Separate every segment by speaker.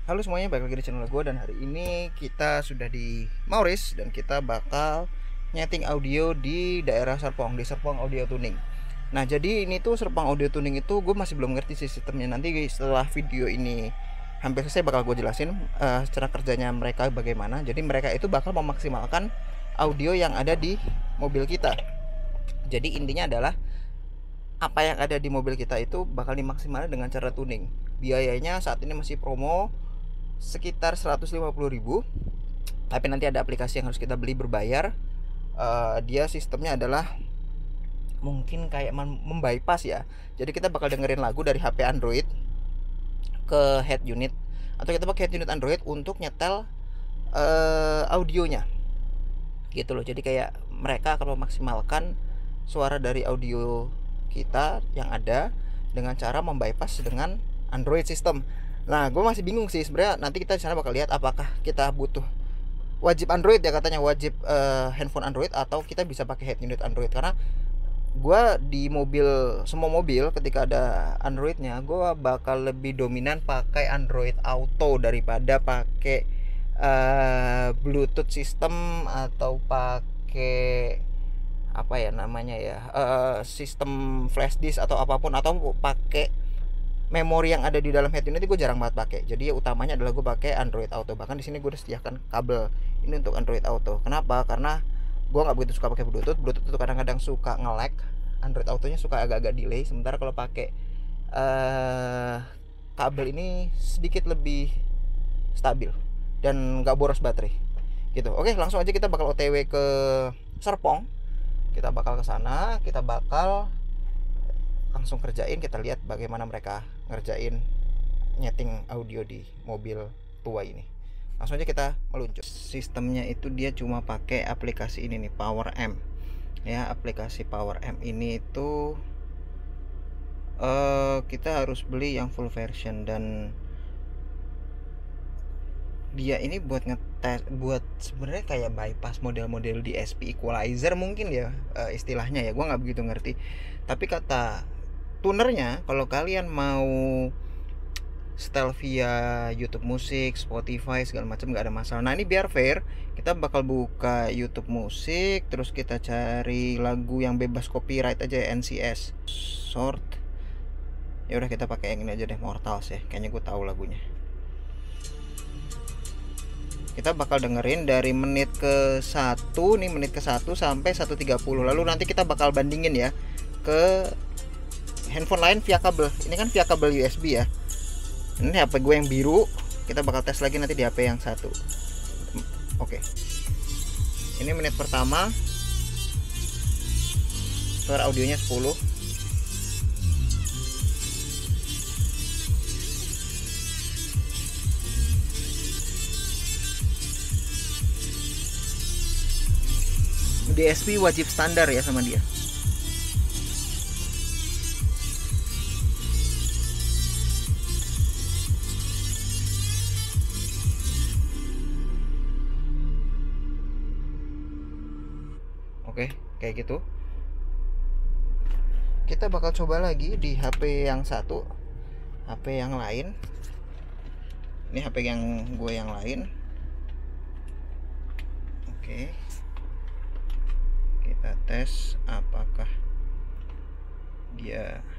Speaker 1: Halo semuanya, balik lagi di channel gue. Dan hari ini kita sudah di Maurice dan kita bakal nyeting audio di daerah Serpong, di Serpong Audio Tuning. Nah, jadi ini tuh Serpong Audio Tuning itu gue masih belum ngerti sih sistemnya. Nanti setelah video ini hampir selesai bakal gue jelasin cara kerjanya mereka bagaimana. Jadi mereka itu bakal memaksimalkan audio yang ada di mobil kita. Jadi intinya adalah apa yang ada di mobil kita itu bakal dimaksimalkan dengan cara tuning. Biayanya saat ini masih promo sekitar 150.000, tapi nanti ada aplikasi yang harus kita beli berbayar. Dia sistemnya adalah mungkin kayak membypass ya. Jadi kita bakal dengerin lagu dari HP Android ke head unit, atau kita pakai head unit Android untuk nyetel audionya gitu loh. Jadi kayak mereka akan memaksimalkan suara dari audio kita yang ada dengan cara membypass dengan Android system. Nah, gue masih bingung sih sebenarnya. Nanti kita di sana bakal lihat apakah kita butuh wajib Android ya, katanya wajib handphone Android, atau kita bisa pakai head unit Android. Karena gue di mobil, semua mobil ketika ada Androidnya, gue bakal lebih dominan pakai Android Auto daripada pakai Bluetooth system atau pakai apa ya namanya ya, sistem flash disk atau apapun, atau pakai memori yang ada di dalam head unit. Gue jarang banget pakai. Jadi utamanya adalah gue pakai Android Auto. Bahkan di sini gue udah sediakan kabel ini untuk Android Auto. Kenapa? Karena gue nggak begitu suka pakai Bluetooth. Bluetooth itu kadang-kadang suka nge-lag. Android Autonya suka agak-agak delay. Sementara kalau pakai kabel ini sedikit lebih stabil dan nggak boros baterai. Gitu. Oke, langsung aja kita bakal OTW ke Serpong. Kita bakal ke sana. Kita bakal langsung kerjain. Kita lihat bagaimana mereka ngerjain nyeting audio di mobil tua ini. Langsung aja kita meluncur. Sistemnya itu dia cuma pakai aplikasi ini nih, Power M ya. Aplikasi Power M ini itu kita harus beli yang full version, dan dia ini buat ngetes, buat sebenarnya kayak bypass model-model DSP equalizer mungkin ya, istilahnya ya. Gua nggak begitu ngerti, tapi kata tunernya kalau kalian mau setel via YouTube Musik, Spotify segala macam nggak ada masalah. Nah, ini biar fair, kita bakal buka YouTube Musik, terus kita cari lagu yang bebas copyright aja, NCS short. Ya udah, kita pakai yang ini aja deh, Mortals ya. Kayaknya gue tahu lagunya. Kita bakal dengerin dari menit ke 1 nih, menit ke 1 sampai 1:30. Lalu nanti kita bakal bandingin ya ke handphone lain via kabel. Ini kan via kabel USB ya. Ini HP gue yang biru. Kita bakal tes lagi nanti di HP yang satu. Oke. Ini menit pertama. Suara audionya 10. DSP wajib standar ya sama dia. Oke, kayak gitu. Kita bakal coba lagi di HP yang satu, HP yang lain. Ini HP yang gue yang lain. Oke. Kita tes apakah dia.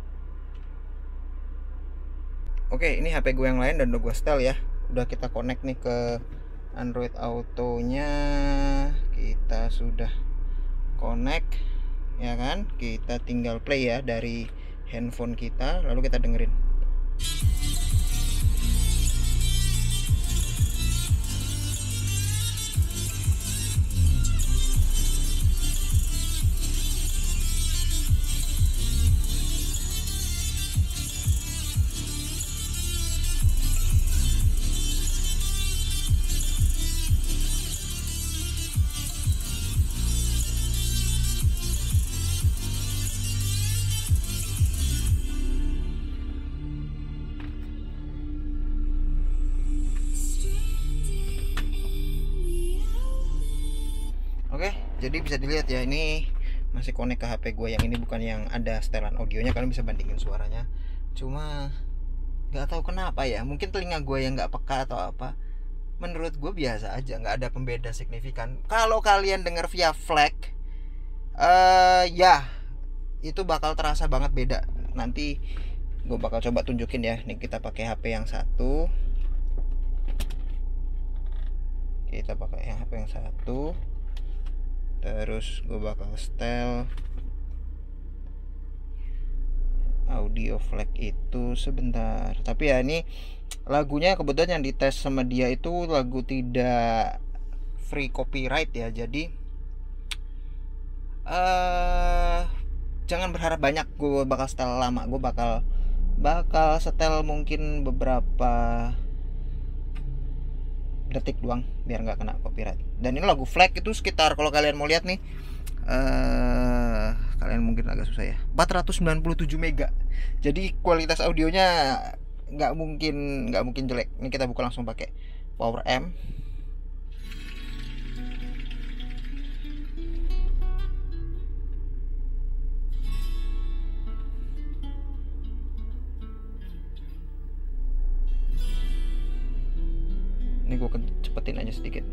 Speaker 1: Oke, ini HP gue yang lain dan udah gue setel ya. Udah kita connect nih ke Android Autonya. Kita sudah connect ya kan. Kita tinggal play ya dari handphone kita, lalu kita dengerin. Oke, jadi bisa dilihat ya, ini masih connect ke HP gue yang ini, bukan yang ada setelan audionya. Kalian bisa bandingin suaranya. Cuma nggak tahu kenapa ya, mungkin telinga gue yang nggak peka atau apa. Menurut gue biasa aja, nggak ada pembeda signifikan. Kalau kalian denger via FLAC, ya itu bakal terasa banget beda. Nanti gue bakal coba tunjukin ya. Nih kita pakai HP yang satu, terus gue bakal setel audio FLAC itu sebentar. Tapi ya ini lagunya kebetulan yang dites sama dia itu lagu tidak free copyright ya, jadi jangan berharap banyak gue bakal setel lama. Gue bakal setel mungkin beberapa detik doang biar nggak kena copyright. Dan ini lagu FLAC itu sekitar, kalau kalian mau lihat nih, kalian mungkin agak susah ya, 497 mega. Jadi kualitas audionya nggak mungkin jelek. Ini kita buka langsung pakai Power Amp. Ini gue cepetin aja sedikit.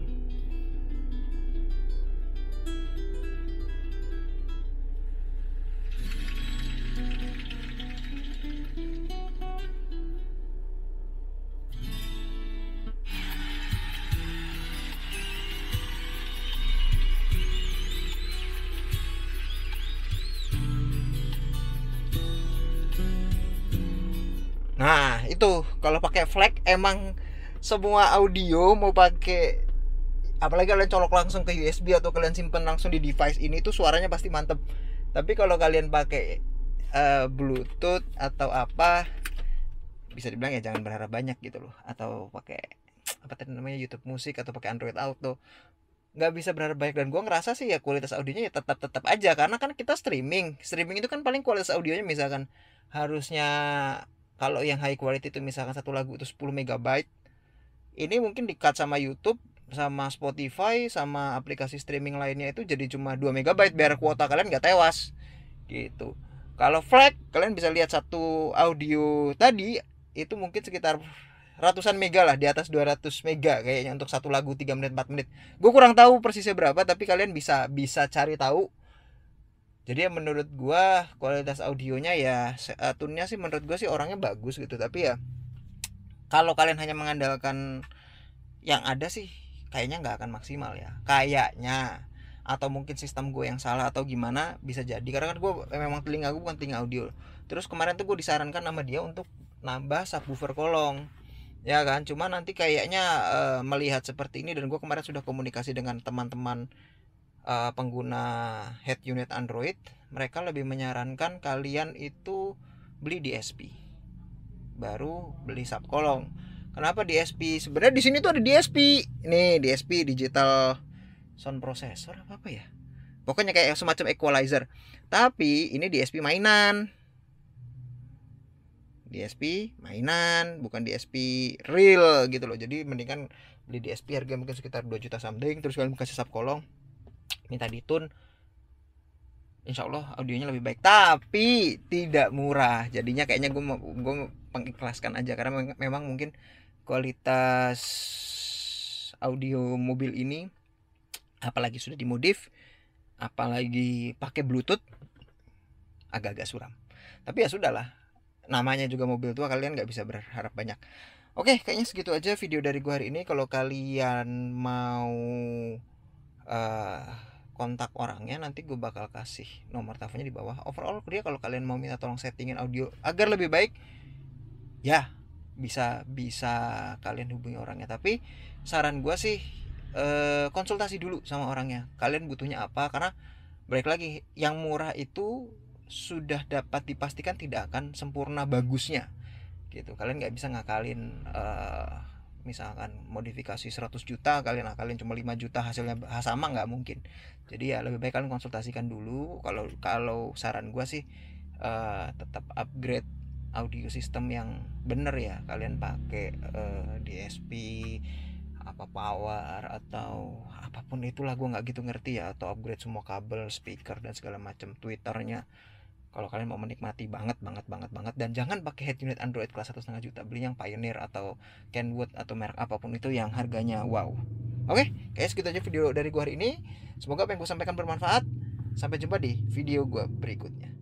Speaker 1: Nah itu kalau pakai FLAC emang semua audio mau pakai, apalagi kalian colok langsung ke USB atau kalian simpen langsung di device ini tuh suaranya pasti mantep. Tapi kalau kalian pakai Bluetooth atau apa, bisa dibilang ya jangan berharap banyak gitu loh. Atau pakai apa tadi namanya, YouTube Music atau pakai Android Auto, nggak bisa berharap banyak. Dan gue ngerasa sih ya kualitas audionya ya tetap aja, karena kan kita streaming itu kan paling kualitas audionya misalkan harusnya, kalau yang high quality itu misalkan satu lagu itu 10 megabyte, ini mungkin di-cut sama YouTube, sama Spotify, sama aplikasi streaming lainnya itu jadi cuma 2 megabyte biar kuota kalian nggak tewas gitu. Kalau FLAC kalian bisa lihat satu audio tadi itu mungkin sekitar ratusan mega lah, di atas 200 mega kayaknya untuk satu lagu 3 menit 4 menit. Gue kurang tahu persisnya berapa, tapi kalian bisa cari tahu. Jadi ya menurut gue kualitas audionya ya, tune-nya sih menurut gue sih orangnya bagus gitu. Tapi ya kalau kalian hanya mengandalkan yang ada sih kayaknya nggak akan maksimal ya, kayaknya. Atau mungkin sistem gue yang salah atau gimana, bisa jadi. Karena kan gue memang telinga gue bukan telinga audio. Terus kemarin tuh gue disarankan sama dia untuk nambah subwoofer kolong, ya kan. Cuma nanti kayaknya melihat seperti ini, dan gue kemarin sudah komunikasi dengan teman-teman pengguna head unit Android. Mereka lebih menyarankan kalian itu beli DSP baru beli sub kolong. Kenapa DSP? Sebenarnya di sini tuh ada DSP. Nih, DSP digital sound processor apa ya? Pokoknya kayak semacam equalizer. Tapi ini DSP mainan. DSP mainan, bukan DSP real gitu loh. Jadi mendingan beli DSP harga mungkin sekitar 2 juta something, terus kalian kasih sub kolong, minta ditune, insya Allah audionya lebih baik. Tapi tidak murah. Jadinya kayaknya gue mengikhlaskan aja, karena memang mungkin kualitas audio mobil ini, apalagi sudah dimodif, apalagi pakai Bluetooth, agak-agak suram. Tapi ya sudahlah, namanya juga mobil tua, kalian nggak bisa berharap banyak. Oke, kayaknya segitu aja video dari gue hari ini. Kalau kalian mau kontak orangnya, nanti gue bakal kasih nomor teleponnya di bawah. Overall dia kalau kalian mau minta tolong settingin audio agar lebih baik, ya bisa kalian hubungi orangnya. Tapi saran gue sih konsultasi dulu sama orangnya, kalian butuhnya apa. Karena balik lagi, yang murah itu sudah dapat dipastikan tidak akan sempurna bagusnya gitu. Kalian nggak bisa ngakalin misalkan modifikasi 100 juta kalian akalin cuma 5 juta hasilnya sama, nggak mungkin. Jadi ya lebih baik kalian konsultasikan dulu. Kalau saran gue sih tetap upgrade audio system yang bener ya. Kalian pakai DSP apa power atau apapun itulah, gue nggak gitu ngerti ya. Atau upgrade semua kabel, speaker dan segala macam, twitternya kalau kalian mau menikmati banget dan jangan pakai head unit Android kelas 1,5 juta, beli yang Pioneer atau Kenwood atau merek apapun itu yang harganya wow. Oke, guys, gitu aja video dari gua hari ini. Semoga apa yang gua sampaikan bermanfaat. Sampai jumpa di video gua berikutnya.